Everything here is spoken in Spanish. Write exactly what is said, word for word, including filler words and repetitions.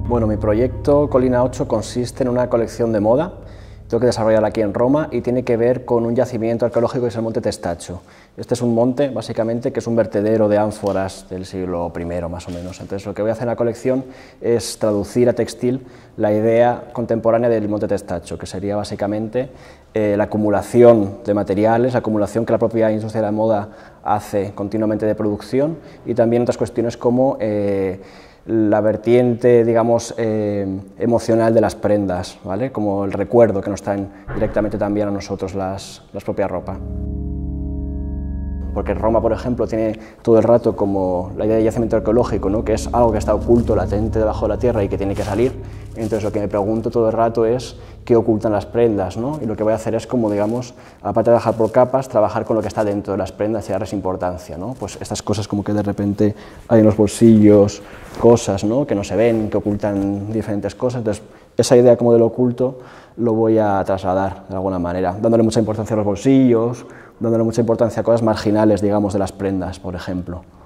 Bueno, mi proyecto Colina ocho consiste en una colección de moda. Tengo que desarrollarla aquí en Roma y tiene que ver con un yacimiento arqueológico que es el Monte Testaccio. Este es un monte, básicamente, que es un vertedero de ánforas del siglo primero, más o menos. Entonces, lo que voy a hacer en la colección es traducir a textil la idea contemporánea del Monte Testaccio, que sería básicamente eh, la acumulación de materiales, la acumulación que la propia industria de la moda hace continuamente de producción, y también otras cuestiones como eh, la vertiente, digamos, eh, emocional de las prendas, ¿vale? Como el recuerdo que nos traen directamente también a nosotros las, las propias ropas. Porque Roma, por ejemplo, tiene todo el rato como la idea de yacimiento arqueológico, ¿no? Que es algo que está oculto, latente debajo de la tierra y que tiene que salir. Entonces lo que me pregunto todo el rato es qué ocultan las prendas, ¿no? Y lo que voy a hacer es como, digamos, aparte de trabajar por capas, trabajar con lo que está dentro de las prendas y darles importancia, ¿no? Pues estas cosas como que de repente hay en los bolsillos, cosas, ¿no? Que no se ven, que ocultan diferentes cosas. Entonces esa idea como de lo oculto lo voy a trasladar de alguna manera, dándole mucha importancia a los bolsillos, dándole mucha importancia a cosas marginales, digamos, de las prendas, por ejemplo.